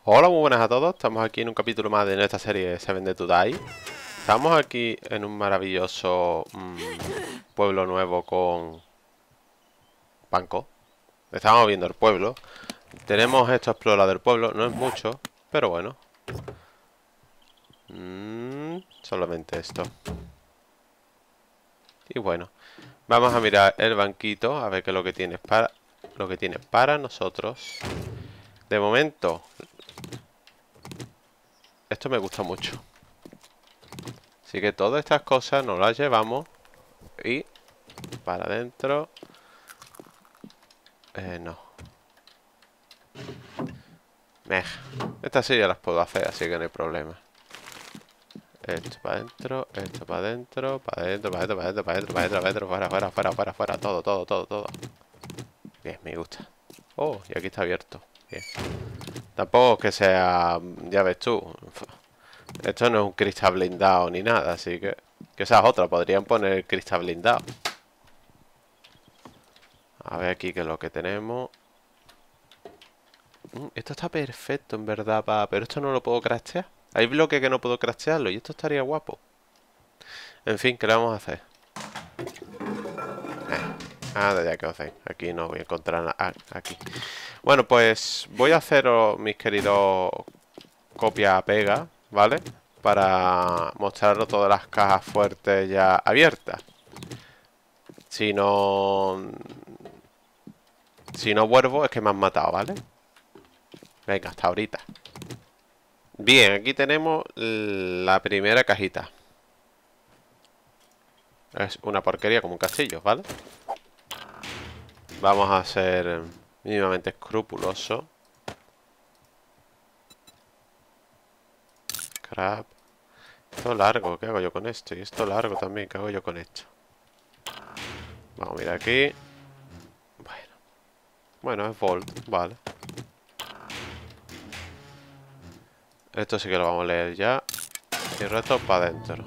Hola, muy buenas a todos. Estamos aquí en un capítulo más de nuestra serie Seven Dead to Die. Estamos aquí en un maravilloso pueblo nuevo con Banco. Estamos viendo el pueblo. Tenemos esto explorado del pueblo. No es mucho, pero bueno. Solamente esto. Y bueno, vamos a mirar el banquito a ver qué es lo que tiene para nosotros. De momento, esto me gusta mucho. Así que todas estas cosas nos las llevamos y para adentro. No. Mej. Estas sí ya las puedo hacer, así que no hay problema. Esto para adentro, esto para adentro, para adentro, para adentro, para adentro, para adentro, para adentro, para adentro, fuera, fuera, fuera, fuera, fuera, todo, todo, todo, todo. Bien, me gusta. Oh, y aquí está abierto. Bien. Tampoco es que sea, ya ves tú. Esto no es un cristal blindado ni nada, así que esa es otra, podrían poner cristal blindado. A ver aquí qué es lo que tenemos. Esto está perfecto, en verdad, pero esto no lo puedo craftear. Hay bloques que no puedo craftearlo y esto estaría guapo. En fin, ¿qué le vamos a hacer? Nada, ya que hacen. Aquí no voy a encontrar nada. Aquí. Bueno, pues voy a hacer, mis queridos, copia-pega, ¿vale? Para mostraros todas las cajas fuertes ya abiertas. Si no... Si no vuelvo es que me han matado, ¿vale? Venga, hasta ahorita. Bien, aquí tenemos la primera cajita. Es una porquería como un castillo, ¿vale? Vamos a ser mínimamente escrupulosos. Crap. Esto largo, ¿qué hago yo con esto? Y esto largo también, ¿qué hago yo con esto? Vamos a mirar aquí. Bueno. Bueno, es Volt, vale. Esto sí que lo vamos a leer ya. Y el resto para adentro.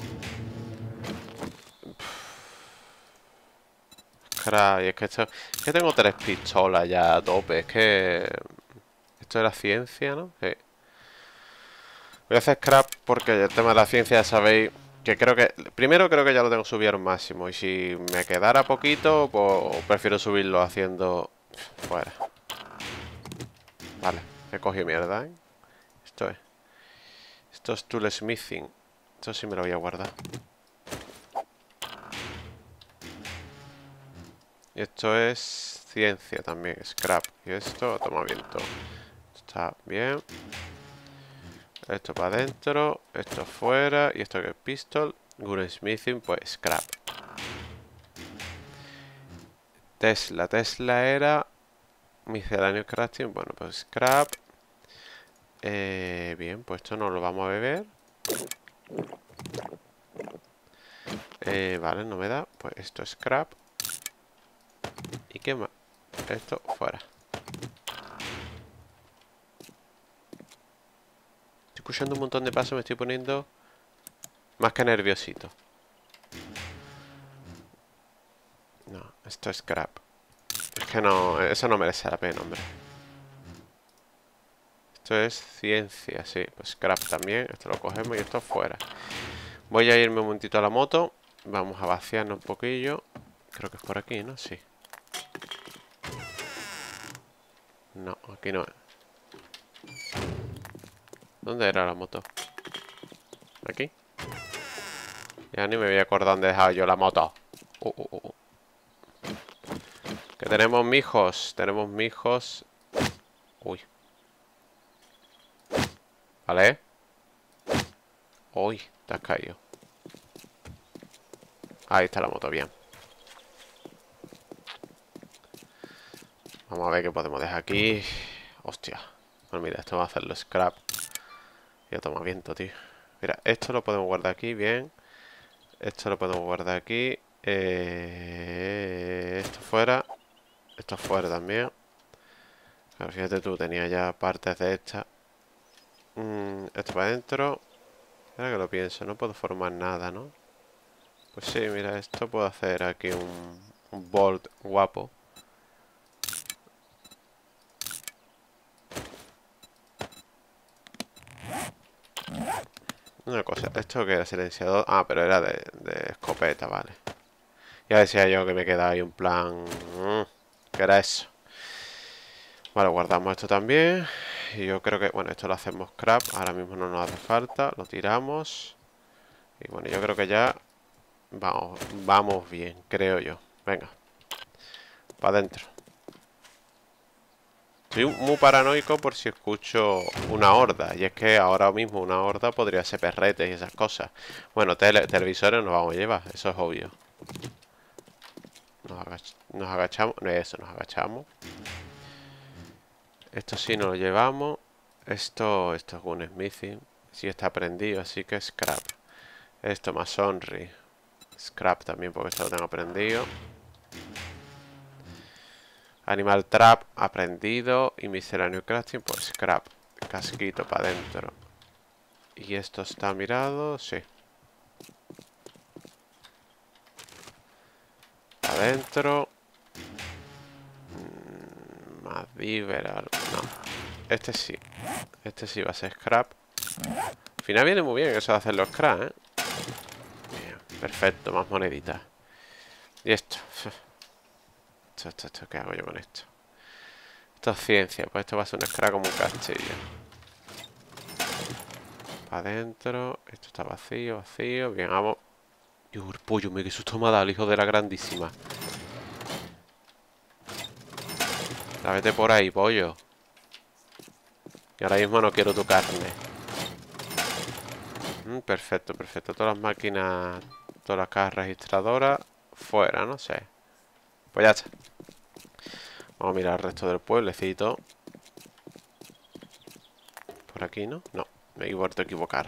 Crap, y es que esto... Es que tengo 3 pistolas ya a tope. Es que... Esto era ciencia, ¿no? Sí. Voy a hacer scrap porque el tema de la ciencia ya sabéis que creo que... Primero creo que ya lo tengo subido al máximo. Y si me quedara poquito, pues prefiero subirlo haciendo... Fuera. Vale, he cogido mierda, ¿eh? Esto es... Esto es tool smithing. Esto sí me lo voy a guardar. Y esto es ciencia también, scrap. Y esto, toma viento. Está bien. Esto para adentro, esto fuera. Y esto que es pistol. Smithing, pues scrap. Tesla. Tesla era misceláneo crafting. Bueno, pues scrap. Bien, pues esto no lo vamos a beber. Vale, no me da. Pues esto es scrap. ¿Y qué más? Esto fuera. Estoy escuchando un montón de pasos, me estoy poniendo más que nerviosito. No, esto es scrap. Es que no, eso no merece la pena, hombre. Esto es ciencia, sí. Pues scrap también. Esto lo cogemos y esto fuera. Voy a irme un momentito a la moto. Vamos a vaciarnos un poquillo. Creo que es por aquí, ¿no? Sí. No, aquí no. ¿Dónde era la moto? ¿Aquí? Ya ni me voy a acordar dónde he dejado yo la moto. Que tenemos mijos. Tenemos mijos. Uy. ¿Vale? Uy, te has caído. Ahí está la moto, bien. Vamos a ver qué podemos dejar aquí. Hostia. Bueno, mira, esto va a hacerlo scrap. Ya toma viento, tío. Mira, esto lo podemos guardar aquí, bien. Esto lo podemos guardar aquí. Esto fuera. Esto fuera también. Claro, fíjate tú, tenía ya partes de esta. Esto para adentro. Ahora que lo pienso, no puedo formar nada, ¿no? Pues sí, mira, esto puedo hacer aquí un bolt guapo. Una cosa, ¿esto que era silenciador? Ah, pero era de escopeta, vale. Ya decía yo que me quedaba ahí un plan... ¿qué era eso? Vale, guardamos esto también. Y yo creo que... Bueno, esto lo hacemos scrap. Ahora mismo no nos hace falta. Lo tiramos. Y bueno, yo creo que ya... Vamos bien, creo yo. Venga. Para adentro. Estoy muy paranoico por si escucho una horda. Y es que ahora mismo una horda podría ser perretes y esas cosas. Bueno, televisores nos vamos a llevar. Eso es obvio. Nos agachamos. No es eso, nos agachamos. Esto sí nos lo llevamos. Esto es un smithing. Sí está prendido, así que scrap. Esto masonry. Scrap también porque esto lo tengo prendido. Animal trap aprendido. Y misceláneo crafting, pues scrap. Casquito para adentro. Y esto está mirado, sí. Para adentro. Más liberal. No. Este sí. Este sí va a ser scrap. Al final viene muy bien eso de hacer los scrap, ¿eh? Bien, perfecto, más moneditas. Y esto. ¿Qué hago yo con esto? Esto es ciencia, pues esto va a ser un scrap como un castillo. Para adentro. Esto está vacío, vacío. Bien, vamos. Y el pollo, me que susto me ha dado el hijo de la grandísima. La vete por ahí, pollo. Y ahora mismo no quiero tu carne. Perfecto, perfecto. Todas las máquinas, todas las cajas registradoras, fuera, no sé. Pues ya está. Vamos a mirar el resto del pueblecito. Por aquí, ¿no? No, me he vuelto a equivocar.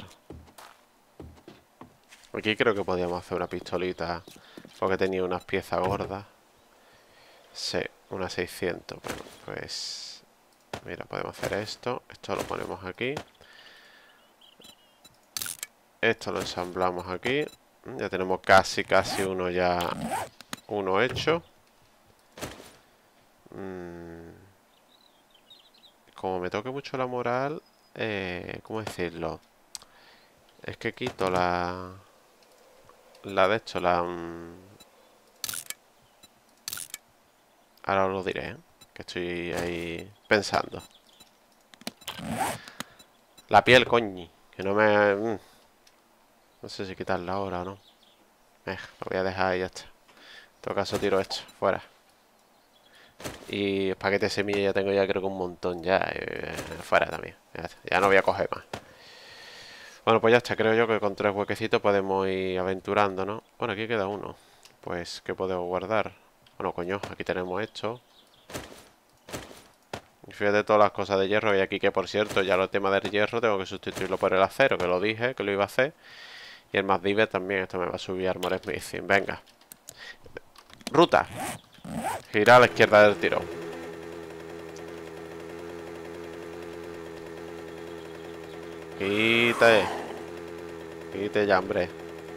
Aquí creo que podíamos hacer una pistolita, porque tenía unas piezas gordas. Sí, unas 600. Bueno, pues... Mira, podemos hacer esto. Esto lo ponemos aquí. Esto lo ensamblamos aquí. Ya tenemos casi uno ya... Uno hecho. Como me toque mucho la moral... ¿cómo decirlo? Es que quito la... La de hecho, la... Ahora os lo diré, ¿eh? Que estoy ahí pensando. La piel, coño. Que no me... No sé si quitarla ahora o no. Lo voy a dejar y ya está. En todo caso tiro esto, fuera. Y paquete de semillas ya tengo ya creo que un montón ya. Fuera también. Ya no voy a coger más. Bueno, pues ya está. Creo yo que con 3 huequecitos podemos ir aventurando, ¿no? Bueno, aquí queda uno. Pues, ¿qué podemos guardar? Bueno, coño, aquí tenemos esto. Y fíjate todas las cosas de hierro. Y aquí que, por cierto, ya el tema del hierro tengo que sustituirlo por el acero, que lo dije, que lo iba a hacer. Y el más diver también. Esto me va a subir Armor Smithing. Venga. Ruta. Gira a la izquierda del tirón. Quítate. Quítate ya, hombre.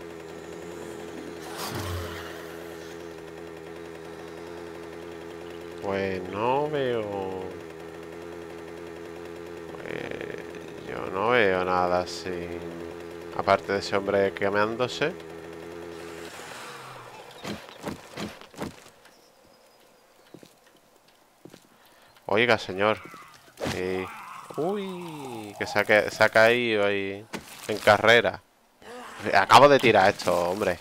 Pues no veo... Pues yo no veo nada así. Aparte de ese hombre quemándose. Oiga, señor. Sí. Uy, que se ha caído ahí en carrera. Acabo de tirar esto, hombre.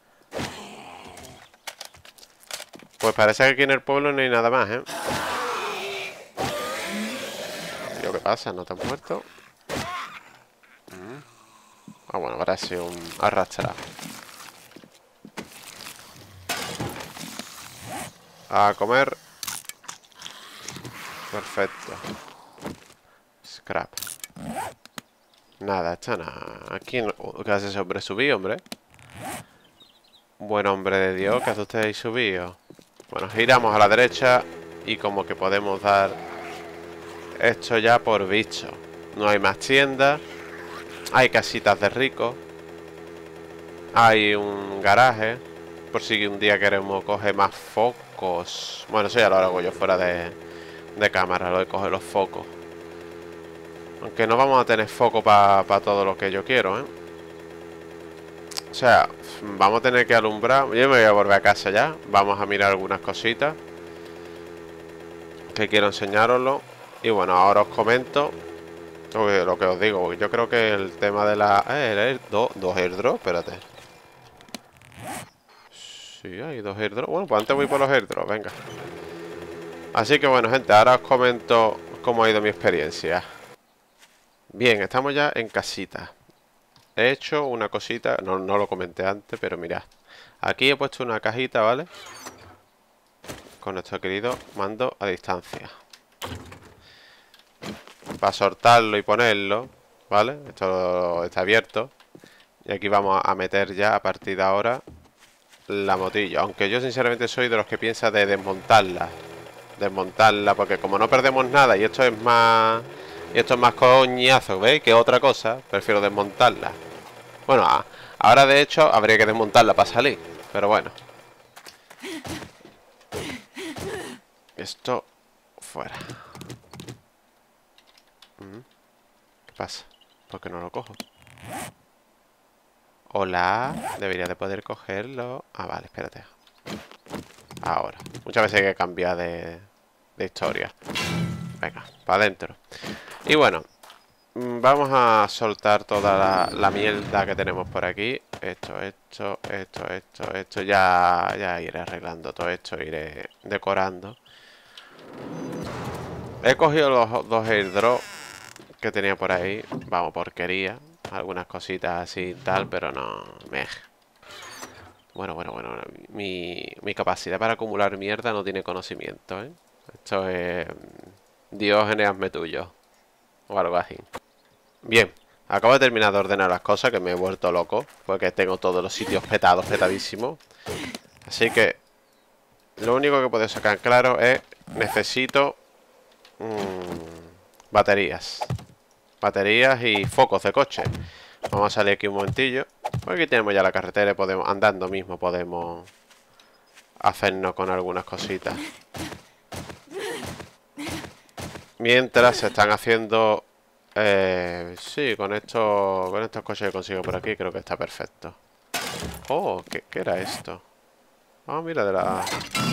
Pues parece que aquí en el pueblo no hay nada más, ¿eh? Tío, ¿qué pasa? ¿No te has muerto? Ah, bueno, ahora sí, un arrastrar. A comer. Perfecto. Scrap. Nada, está nada. Aquí no... ¿Qué hace ese hombre? Subí, hombre. Buen hombre de Dios, ¿qué hace usted ahí subido? Bueno, giramos a la derecha y como que podemos dar esto ya por visto. No hay más tiendas. Hay casitas de ricos. Hay un garaje. Por si un día queremos coger más focos. Bueno, eso ya lo hago yo fuera de cámara, lo de coger los focos. Aunque no vamos a tener foco para todo lo que yo quiero, ¿eh? O sea, vamos a tener que alumbrar. Yo me voy a volver a casa ya. Vamos a mirar algunas cositas que quiero enseñaroslo. Y bueno, ahora os comento lo que os digo. Yo creo que el tema de la... dos airdrops, espérate. Sí, hay dos airdrops. Bueno, pues antes voy por los airdrops, venga. Así que bueno, gente, ahora os comento cómo ha ido mi experiencia. Bien, estamos ya en casita. He hecho una cosita, no lo comenté antes, pero mirad. Aquí he puesto una cajita, ¿vale? Con nuestro querido mando a distancia. Para soltarlo y ponerlo, ¿vale? Esto está abierto. Y aquí vamos a meter ya, a partir de ahora, la motillo. Aunque yo sinceramente soy de los que piensa de desmontarla. Desmontarla, porque como no perdemos nada y esto es más... Y esto es más coñazo, ¿veis? Que otra cosa, prefiero desmontarla. Bueno, ahora de hecho habría que desmontarla para salir. Pero bueno. Esto fuera. ¿Qué pasa? ¿Por qué no lo cojo? Hola. Debería de poder cogerlo. Ah, vale, espérate. Ahora. Muchas veces hay que cambiar de historia. Venga, para adentro. Y bueno. Vamos a soltar toda la mierda que tenemos por aquí. Esto. Ya iré arreglando todo esto, iré decorando. He cogido los dos airdrops que tenía por ahí. Vamos, porquería. Algunas cositas así y tal, pero no... Bueno. Mi capacidad para acumular mierda no tiene conocimiento, ¿eh? Esto es... Diógenes, hazme tuyo. O algo así. Bien, acabo de terminar de ordenar las cosas, que me he vuelto loco, porque tengo todos los sitios petados, petadísimos. Así que lo único que puedo sacar claro es necesito baterías. Baterías y focos de coche. Vamos a salir aquí un momentillo. Porque aquí tenemos ya la carretera y podemos, andando mismo podemos hacernos con algunas cositas. Mientras se están haciendo... sí, con estos coches que consigo por aquí creo que está perfecto. Oh, ¿qué era esto? Ah, mira, de la...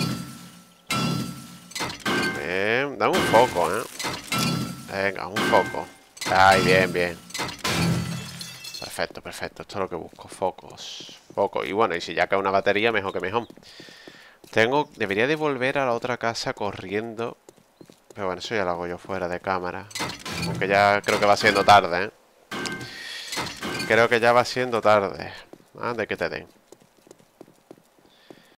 Bien, dame un foco, ¿eh? Venga, un foco. Ay, bien. Perfecto. Esto es lo que busco. Focos. Y bueno, y si ya cae una batería, mejor que mejor. Debería de volver a la otra casa corriendo. Pero bueno, eso ya lo hago yo fuera de cámara. Aunque ya creo que va siendo tarde, ¿eh? Creo que ya va siendo tarde. Ande que te den.